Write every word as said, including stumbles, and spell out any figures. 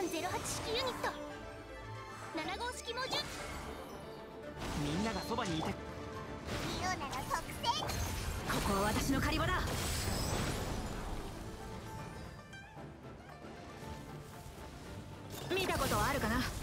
ゼロはち式ユニットなな号式猛獣。 みんながそばにいて。 リオナの特性。 ここは私の狩り場だ。見たことはあるかな。